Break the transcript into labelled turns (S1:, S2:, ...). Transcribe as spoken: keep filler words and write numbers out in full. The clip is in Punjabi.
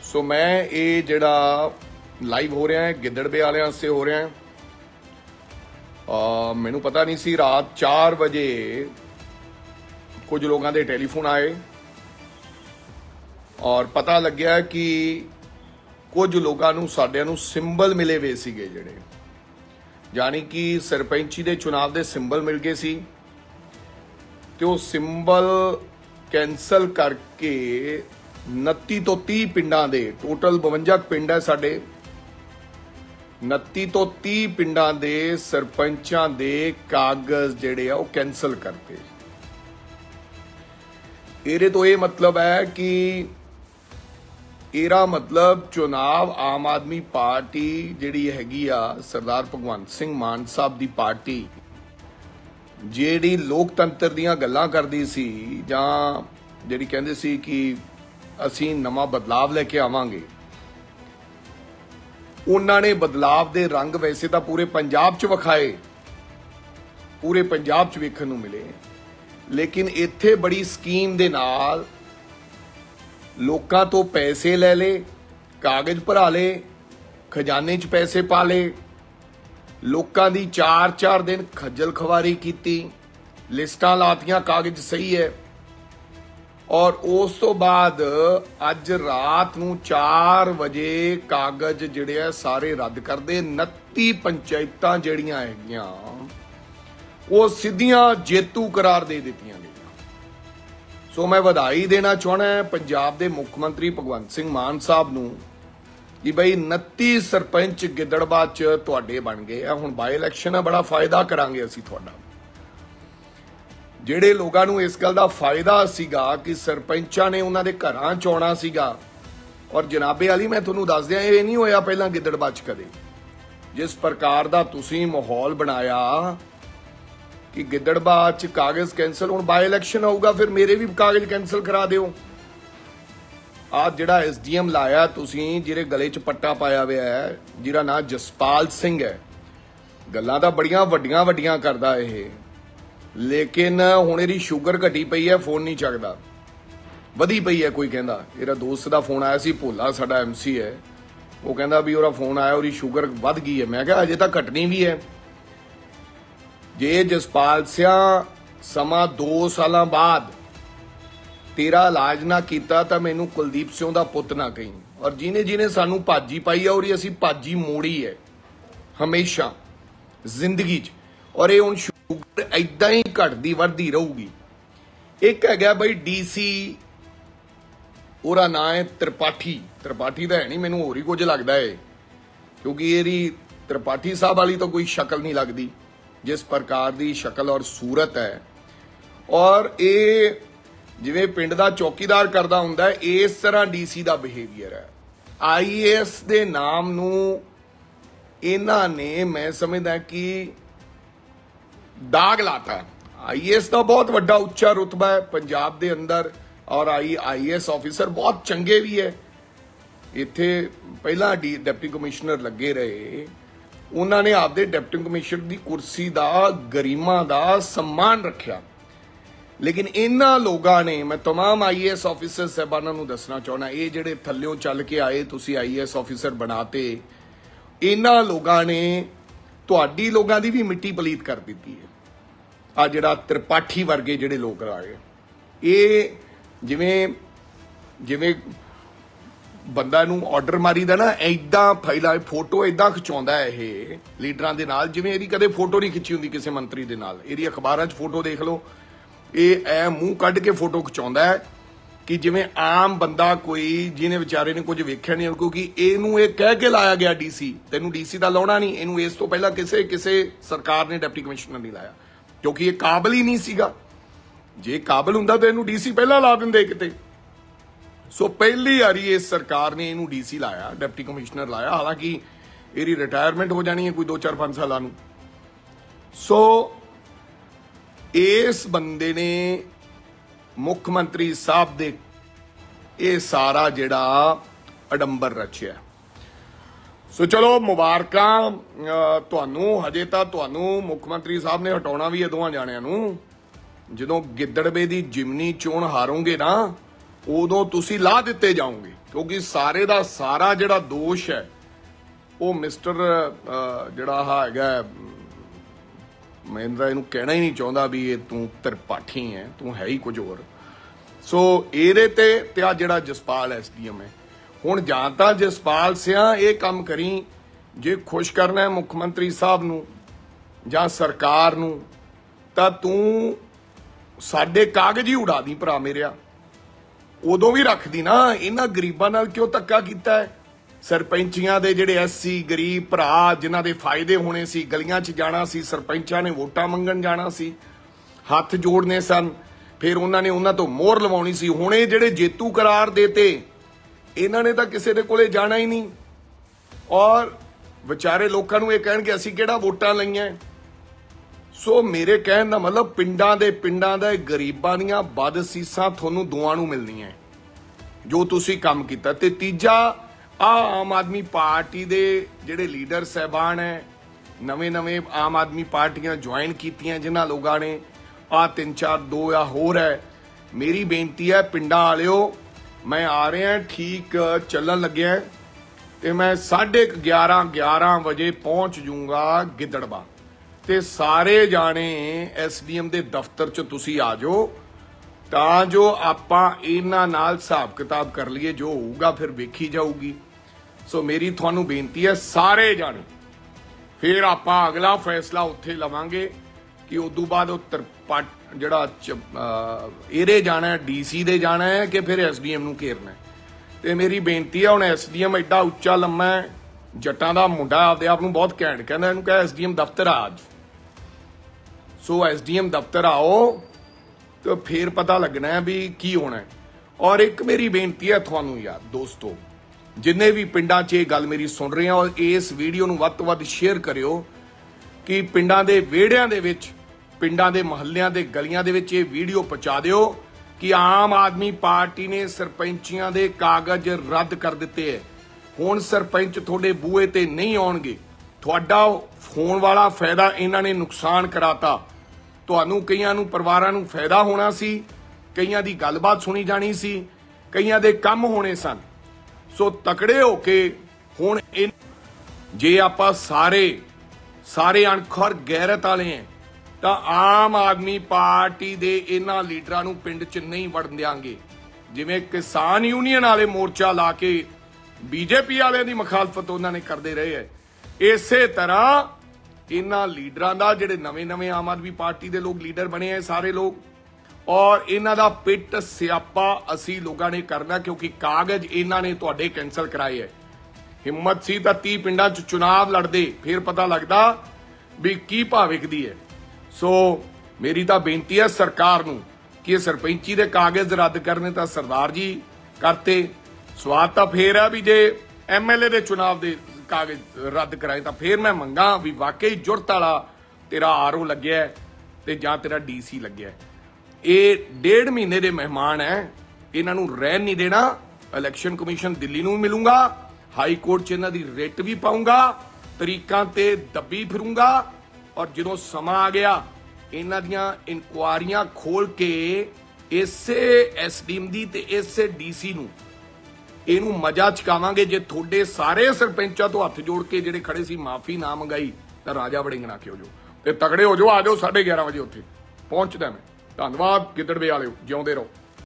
S1: सो मैं ये जिहड़ा लाइव हो रहा है गिद्दड़बे वाले वास्ते हो रहा है। मैनू पता नहीं सी, रात चार बजे कुछ लोगों के टेलीफोन आए और पता लग्या कि कुछ लोगों नूं साडिਆਂ नूं सिंबल मिले हुए सीगे, जिहड़े यानी कि सरपंची दे चुनाव दे सिंबल मिल गए सी ते वो सिंबल कैंसल करके उनतीस तो तीस पिंडां दे, टोटल बवंजा पिंड है साडे, उनतीस तो तीस पिंडां दे सरपंचां दे कागज जिहड़े आ वो कैंसल करते। ਇਹਦੇ तो ये मतलब है कि ਇਹਦਾ मतलब चुनाव आम आदमी पार्टी जिहड़ी हैगी आ सरदार भगवंत सिंह मान साहब दी पार्टी जिहड़ी लोकतंत्र दीयां गल्लां करदी सी जां जिहड़ी कहंदे सी कि असीं नवां बदलाव लैके आवांगे, उन्हां ने बदलाव दे रंग वैसे तां पूरे पंजाब च विखाए, पूरे पंजाब च वेखण नूं मिले, लेकिन इत्थे बड़ी स्कीम दे नाल लोकां तो पैसे ले ले, कागज भरा ले, खजाने च पैसे पा ले, लोकां दी चार चार दिन खज्जल खवारी कीती, लिस्टां लातियां कागज सही है, और उस तो बाद अज रात नूं चार बजे कागज जिहड़े आ सारे रद्द कर दे। उनतीस पंचायतां जिहड़ियां हैगियां वो सीधियां जेतू करार दे दित्तियां गईयां। सो मैं बधाई देना चाहना है पंजाब दे मुख मंत्री भगवंत सिंह मान साहब नूं कि बई उनतीस सरपंच गिद्दड़बा च तुहाडे बन गए आ। हुण बाई इलैक्शन है, बड़ा फायदा करांगे असीं तुहाडा। ਜਿਹੜੇ ਲੋਕਾਂ ਨੂੰ ਇਸ ਗੱਲ ਦਾ ਫਾਇਦਾ ਸੀਗਾ ਕਿ ਸਰਪੰਚਾਂ ਨੇ ਉਹਨਾਂ ਦੇ ਘਰਾਂ ਚ ਆਉਣਾ ਸੀਗਾ, ਔਰ ਜਨਾਬੇ ਵਾਲੀ ਮੈਂ ਤੁਹਾਨੂੰ ਦੱਸ ਦਿਆਂ ਇਹ ਨਹੀਂ ਹੋਇਆ ਪਹਿਲਾਂ ਗਿੱਦੜਬਾਹ ਚ ਕਦੇ। ਜਿਸ ਪ੍ਰਕਾਰ ਦਾ ਤੁਸੀਂ ਮਾਹੌਲ ਬਣਾਇਆ ਕਿ ਗਿੱਦੜਬਾਹ ਚ ਕਾਗਜ਼ ਕੈਂਸਲ, ਹੁਣ ਬਾਈ ਇਲੈਕਸ਼ਨ ਆਊਗਾ ਫਿਰ ਮੇਰੇ ਵੀ ਕਾਗਜ਼ ਕੈਂਸਲ ਕਰਾ ਦਿਓ। ਆ ਜਿਹੜਾ ਐਸਡੀਐਮ ਲਾਇਆ ਤੁਸੀਂ, ਜਿਹਦੇ ਗਲੇ ਚ ਪੱਟਾ ਪਾਇਆ ਹੋਇਆ ਹੈ, ਜਿਹਦਾ ਨਾਂ ਜਸਪਾਲ ਸਿੰਘ ਹੈ, ਗੱਲਾਂ ਤਾਂ ਬੜੀਆਂ ਵੱਡੀਆਂ ਵੱਡੀਆਂ ਕਰਦਾ ਇਹ, लेकिन हुण इहदी शुगर घटी पई है, फोन नहीं चकदा, वधी पई है। कोई कहंदा इहदा दोस्त दा फोन आया सी, भोला साडा एमसी है, वो कहंदा भी ओहदा फोन आया ओहदी शुगर वध गई है। मैं कहा अजे तां घटनी भी है। जे जसपाल सिंह समा दो साल बाद तेरा इलाज ना कीता तां मैनूं कुलदीप सिंह दा पुत ना कहीं, और जिन्हें जिन्हें सानूं भाजी पाई है और असीं भाजी मोड़ी है हमेशा जिंदगी च, और ये हुण शुगर ऐदां ही घटदी वधदी रहूगी। एक है बई डीसी, ओहदा नां है त्रिपाठी, त्रिपाठी तो है नहीं, मैनूं होर ही कुछ लगदा है, क्योंकि ये त्रिपाठी साहब वाली तो कोई शक्ल नहीं लगती जिस प्रकार की शक्ल और सूरत है, और ये जिवें पिंड दा चौकीदार करदा हुंदा है इस तरह डीसी दा बिहेवियर है। आई ए एस दे नाम नूं इन्हां ने, मैं समझदा कि दाग लाता। आई ए एस का बहुत वड्डा उच्चा रुतबा है पंजाब दे अंदर, और आई आई ए एस ऑफिसर बहुत चंगे भी है। इत्थे पहला डी डिप्टी कमिश्नर लगे रहे, उन्होंने आपदे डिप्टी कमिश्नर की कुर्सी का गरिमा का सम्मान रखा, लेकिन इन्हां लोगों ने, मैं तमाम आई ए एस ऑफिसर साहबानां नूं दसना चाहना, ये जिहड़े थल्लियों चल के आए तुसीं आई ए एस ऑफिसर बनाते, इन्हां लोगों ने तुहाडी लोगों की भी मिट्टी पलीत कर दी है। आ जिहड़ा त्रिपाठी वर्गे जिहड़े लोग आए, ये जिवें जिवें बंदा नूं ऑर्डर मारीदा ना, ऐदां फाइलां फोटो ऐदां खिचाउंदा है ये लीडरां दे नाल, जिवें इहदी कदे फोटो नहीं खिची हुंदी किसी मंत्री दे नाल। इहदी अखबारां च फोटो देख लो, ये ऐ मूँह कढ के फोटो खिचाउंदा है कि जिवें आम बंदा कोई जिन्हें बेचारे ने कुछ वेख्या नहीं, क्योंकि इहनूं ये कह के लाया गया डीसी, तैनूं डीसी दा लाउणा नहीं, इहनूं इस तो पहला किसे किसे सरकार ने डिप्टी कमिश्नर नहीं लाया, क्योंकि ये काबिल ही नहीं सीगा। जे काबिल हुंदा तो इहनूं डीसी पहला ला दिंदे किते। सो पहली वारी इस सरकार ने इहनूं डीसी लाया, डिप्टी कमिश्नर लाया, हालांकि इहदी रिटायरमेंट हो जानी है कोई दो चार पांच सालां नूं। सो इस बंदे ने मुख मंत्री साहब दे ये सारा जिहड़ा अडंबर रचिया। सो चलो मुबारकां तुहानूं, हजे तां तुहानूं मुख मंत्री साहब ने हटाउणा भी है दोवां जाणिआं नूं। जदों गिद्दड़बे दी जिमनी चोण हारोगे ना, उदों तुसीं ला दित्ते जाओगे, क्योंकि सारे दा सारा जिहड़ा दोष है वो मिस्टर जिहड़ा हैगा मैं इहनूं कहना ही नहीं चाहुंदा भी ये तू त्रिपाठी है, तू है ही कुछ होर। सो ਇਹਦੇ ਤੇ ਤੇ ਆ ਜਿਹੜਾ ਜਸਪਾਲ ਐਸਡੀਐਮ ਹੈ, ਹੁਣ ਜਾਂ ਤਾਂ ਜਸਪਾਲ ਸਿਆ ਇਹ ਕੰਮ ਕਰੀ ਜੇ ਖੁਸ਼ ਕਰਨਾ ਹੈ ਮੁੱਖ ਮੰਤਰੀ ਸਾਹਿਬ ਨੂੰ ਜਾਂ ਸਰਕਾਰ ਨੂੰ ਤਾਂ ਤੂੰ ਸਾਡੇ ਕਾਗਜ਼ ਹੀ ਉਡਾ ਦੀ ਭਰਾ ਮੇਰਿਆ। ਉਦੋਂ ਵੀ ਰੱਖਦੀ ਨਾ, ਇਹਨਾਂ ਗਰੀਬਾਂ ਨਾਲ ਕਿਉਂ ਧੱਕਾ ਕੀਤਾ ਹੈ? ਸਰਪੰਚੀਆਂ ਦੇ ਜਿਹੜੇ ਐਸਸੀ ਗਰੀਬ ਭਰਾ ਜਿਨ੍ਹਾਂ ਦੇ ਫਾਇਦੇ ਹੋਣੇ ਸੀ, ਗਲੀਆਂ 'ਚ ਜਾਣਾ ਸੀ, ਸਰਪੰਚਾਂ ਨੇ ਵੋਟਾਂ ਮੰਗਣ ਜਾਣਾ ਸੀ, ਹੱਥ ਜੋੜਨੇ ਸਨ, ਫਿਰ ਉਹਨਾਂ ਨੇ ਉਹਨਾਂ ਤੋਂ ਮੋਹਰ ਲਵਾਉਣੀ ਸੀ। ਹੁਣ ਇਹ ਜਿਹੜੇ ਜੇਤੂ ਕਰਾਰ ਦੇਤੇ ਇਹਨਾਂ ਨੇ ਤਾਂ ਕਿਸੇ ਦੇ ਕੋਲੇ ਜਾਣਾ ਹੀ ਨਹੀਂ, ਔਰ ਵਿਚਾਰੇ ਲੋਕਾਂ ਨੂੰ ਇਹ ਕਹਿਣਗੇ ਅਸੀਂ ਕਿਹੜਾ ਵੋਟਾਂ ਲਈਆਂ। ਸੋ ਮੇਰੇ ਕਹਿਣ ਦਾ ਮਤਲਬ ਪਿੰਡਾਂ ਦੇ ਪਿੰਡਾਂ ਦਾ ਗਰੀਬਾਂ ਦੀਆਂ ਵੱਧ ਸੀਸਾਂ ਤੁਹਾਨੂੰ ਦੋਵਾਂ ਨੂੰ ਮਿਲਣੀਆਂ ਜੋ ਤੁਸੀਂ ਕੰਮ ਕੀਤਾ। ਤੇ ਤੀਜਾ ਆ ਆਮ ਆਦਮੀ ਪਾਰਟੀ ਦੇ ਜਿਹੜੇ ਲੀਡਰ ਸਾਹਿਬਾਨ ਹੈ, ਨਵੇਂ ਨਵੇਂ ਆਮ ਆਦਮੀ ਪਾਰਟੀਆਂ ਜੁਆਇਨ ਕੀਤੀਆਂ ਜਿਨ੍ਹਾਂ ਲੋਕਾਂ ਨੇ, ਆ ਤਿੰਨ ਚਾਰ ਦੋ ਜਾਂ ਹੋਰ ਹੈ, ਮੇਰੀ ਬੇਨਤੀ ਹੈ ਪਿੰਡਾਂ ਵਾਲਿਓ ਮੈਂ ਆ ਰਿਹਾ ਠੀਕ ਚੱਲਣ ਲੱਗਿਆ ਤੇ ਮੈਂ ਸਾਢੇ ਗਿਆਰਾਂ ਗਿਆਰਾਂ ਵਜੇ ਪਹੁੰਚ ਜੂੰਗਾ ਗਿੱਦੜਬਾਹ ਤੇ ਸਾਰੇ ਜਾਣੇ ਐਸਡੀਐਮ ਦੇ ਦਫ਼ਤਰ 'ਚ ਤੁਸੀਂ ਆ ਜਾਓ ਤਾਂ ਜੋ ਆਪਾਂ ਇਹਨਾਂ ਨਾਲ ਹਿਸਾਬ ਕਿਤਾਬ ਕਰ ਲਈਏ, ਜੋ ਹੋਊਗਾ ਫਿਰ ਵੇਖੀ ਜਾਊਗੀ। ਸੋ ਮੇਰੀ ਤੁਹਾਨੂੰ ਬੇਨਤੀ ਹੈ ਸਾਰੇ ਜਾਣੇ, ਫਿਰ ਆਪਾਂ ਅਗਲਾ ਫੈਸਲਾ ਉੱਥੇ ਲਵਾਂਗੇ ਕਿ ਉਦੋਂ ਬਾਅਦ ਉਹ ਤਰਪਾ ਜਿਹੜਾ ਇਹਦੇ ਜਾਣਾ ਡੀਸੀ ਦੇ ਜਾਣਾ ਹੈ ਕਿ ਫਿਰ ਐਸਡੀਐਮ ਨੂੰ ਘੇਰਨਾ। ਤੇ ਮੇਰੀ ਬੇਨਤੀ ਹੈ ਹੁਣ ਐਸਡੀਐਮ ਐਡਾ ਉੱਚਾ ਲੰਮਾ ਹੈ, ਜੱਟਾਂ ਦਾ ਮੁੰਡਾ ਆਪਦੇ ਆਪ ਨੂੰ ਬਹੁਤ ਘੈਂਟ ਕਹਿੰਦਾ, ਇਹਨੂੰ ਕਹੇ ਐਸਡੀਐਮ ਦਫ਼ਤਰ ਆ ਅੱਜ। ਸੋ ਐਸਡੀਐਮ ਦਫ਼ਤਰ ਆਓ ਤੇ ਫਿਰ ਪਤਾ ਲੱਗਣਾ ਹੈ ਵੀ ਕੀ ਹੋਣਾ ਹੈ। ਔਰ ਇੱਕ ਮੇਰੀ ਬੇਨਤੀ ਹੈ ਤੁਹਾਨੂੰ ਯਾਰ ਦੋਸਤੋ, ਜਿੰਨੇ ਵੀ ਪਿੰਡਾਂ 'ਚ ਇਹ ਗੱਲ ਮੇਰੀ ਸੁਣ ਰਹੇ ਆ, ਔਰ ਇਸ ਵੀਡੀਓ ਨੂੰ ਵੱਧ ਤੋਂ ਵੱਧ ਸ਼ੇਅਰ ਕਰਿਓ ਕਿ ਪਿੰਡਾਂ ਦੇ ਵਿਹੜਿਆਂ ਦੇ ਵਿੱਚ, ਪਿੰਡਾਂ ਦੇ ਮੁਹੱਲਿਆਂ ਦੇ ਗਲੀਆਂ ਦੇ ਵਿੱਚ ਇਹ ਵੀਡੀਓ ਪਹੁੰਚਾ ਦਿਓ ਕਿ ਆਮ ਆਦਮੀ ਪਾਰਟੀ ਨੇ ਸਰਪੰਚੀਆਂ ਦੇ ਕਾਗਜ਼ ਰੱਦ ਕਰ ਦਿੱਤੇ ਹੈ। ਹੁਣ ਸਰਪੰਚ ਤੁਹਾਡੇ ਬੂਹੇ ਤੇ ਨਹੀਂ ਆਉਣਗੇ, ਤੁਹਾਡਾ ਫੋਨ ਵਾਲਾ ਫਾਇਦਾ ਇਹਨਾਂ ਨੇ ਨੁਕਸਾਨ ਕਰਾਤਾ। ਤੁਹਾਨੂੰ ਕਈਆਂ ਨੂੰ ਪਰਿਵਾਰਾਂ ਨੂੰ ਫਾਇਦਾ ਹੋਣਾ ਸੀ, ਕਈਆਂ ਦੀ ਗੱਲਬਾਤ ਸੁਣੀ ਜਾਣੀ ਸੀ, ਕਈਆਂ ਦੇ ਕੰਮ ਹੋਣੇ ਸਨ। ਸੋ ਤਕੜੇ ਹੋ ਕੇ ਹੁਣ ਜੇ ਆਪਾਂ ਸਾਰੇ ਸਾਰੇ ਅਣਖਰ ਗੈਰਤ ਵਾਲੇ ਹੈ ਤਾਂ ਆਮ ਆਦਮੀ ਪਾਰਟੀ ਦੇ ਇਹਨਾਂ ਲੀਡਰਾਂ ਨੂੰ ਪਿੰਡ 'ਚ ਨਹੀਂ ਵੜਨ ਦਿਆਂਗੇ। ਜਿਵੇਂ ਕਿਸਾਨ ਯੂਨੀਅਨ ਵਾਲੇ ਮੋਰਚਾ ਲਾ ਕੇ ਬੀਜੇਪੀ ਵਾਲਿਆਂ ਦੀ ਮੁਖਾਲਫਤ ਉਹਨਾਂ ਨੇ ਕਰਦੇ ਰਹੇ ਹੈ, ਇਸੇ ਤਰ੍ਹਾਂ ਇਹਨਾਂ ਲੀਡਰਾਂ ਦਾ ਜਿਹੜੇ ਨਵੇਂ ਨਵੇਂ ਆਮ ਆਦਮੀ ਪਾਰਟੀ ਦੇ ਲੋਕ ਲੀਡਰ ਬਣੇ ਹੈ ਸਾਰੇ ਲੋਕ, ਔਰ ਇਹਨਾਂ ਦਾ ਪਿੱਟ ਸਿਆਪਾ ਅਸੀਂ ਲੋਕਾਂ ਨੇ ਕਰਨਾ ਕਿਉਂਕਿ ਕਾਗਜ਼ ਇਹਨਾਂ ਨੇ ਤੁਹਾਡੇ ਕੈਂਸਲ ਕਰਾਏ ਹੈ। ਹਿੰਮਤ ਸੀ ਤਾਂ ਤੀਹ ਪਿੰਡਾਂ 'ਚ ਚੁਣਾਵ ਲੜਦੇ, ਫਿਰ ਪਤਾ ਲੱਗਦਾ ਵੀ ਕੀ ਭਾਅ ਵਿਕਦੀ ਹੈ। ਸੋ ਮੇਰੀ ਤਾਂ ਬੇਨਤੀ ਹੈ ਸਰਕਾਰ ਨੂੰ ਕਿ ਇਹ ਸਰਪੰਚੀ ਦੇ ਕਾਗਜ਼ ਰੱਦ ਕਰਨੇ ਤਾਂ ਸਰਦਾਰ ਜੀ ਕਰਤੇ, ਸਵਾਦ ਤਾਂ ਫੇਰ ਹੈ ਵੀ ਜੇ ਐਮਐਲਏ ਦੇ ਚੁਣਾਵ ਦੇ ਕਾਗਜ਼ ਰੱਦ ਕਰਾਏ ਤਾਂ ਫੇਰ ਮੈਂ ਮੰਗਾ ਵੀ ਵਾਕਈ ਜੁਰਤ ਵਾਲਾ ਤੇਰਾ ਆਰਓ ਲੱਗਿਆ ਤੇ ਜਾਂ ਤੇਰਾ ਡੀਸੀ ਲੱਗਿਆ। ਇਹ ਡੇਢ ਮਹੀਨੇ ਦੇ ਮਹਿਮਾਨ ਹੈ, ਇਹਨਾਂ ਨੂੰ ਰਹਿਣ ਨਹੀਂ ਦੇਣਾ। ਇਲੈਕਸ਼ਨ ਕਮਿਸ਼ਨ ਦਿੱਲੀ ਨੂੰ ਮਿਲੂੰਗਾ, ਹਾਈ ਕੋਰਟ 'ਚ ਇਹਨਾਂ ਦੀ ਰਿਟ ਵੀ ਪਾਉਂਗਾ, ਤਰੀਕਾਂ ਤੇ ਦੱਬੀ ਫਿਰੂੰਗਾ, ਔਰ ਜਦੋਂ ਸਮਾਂ ਆ ਗਿਆ ਇਹਨਾਂ ਦੀਆਂ ਇਨਕੁਆਰੀਆਂ ਖੋਲ ਕੇ ਇਸੇ ਐਸਡੀਐਮ ਦੀ ਤੇ ਇਸੇ ਡੀਸੀ ਨੂੰ ਇਹਨੂੰ ਮਜ਼ਾ ਚਕਾਵਾਂਗੇ। ਜੇ ਤੁਹਾਡੇ ਸਾਰੇ ਸਰਪੰਚਾਂ ਤੋਂ ਹੱਥ ਜੋੜ ਕੇ ਜਿਹੜੇ ਖੜੇ ਸੀ ਮਾਫੀ ਨਾ ਮੰਗਾਈ ਤਾਂ ਰਾਜਾ ਵੜਿੰਗ ਨਾ ਕਿਉਂ ਜੋ ਤੇ ਤਗੜੇ ਹੋ ਜਾਓ, ਆ ਜਾਓ ਸਾਢੇ ਗਿਆਰਾਂ ਵਜੇ ਉੱਥੇ ਪਹੁੰਚਦਾ ਮੈਂ। ਧੰਨਵਾਦ ਗਿੱਦੜਵੇ ਵਾਲਿਓ, ਜਿਉਂਦੇ ਰਹੋ।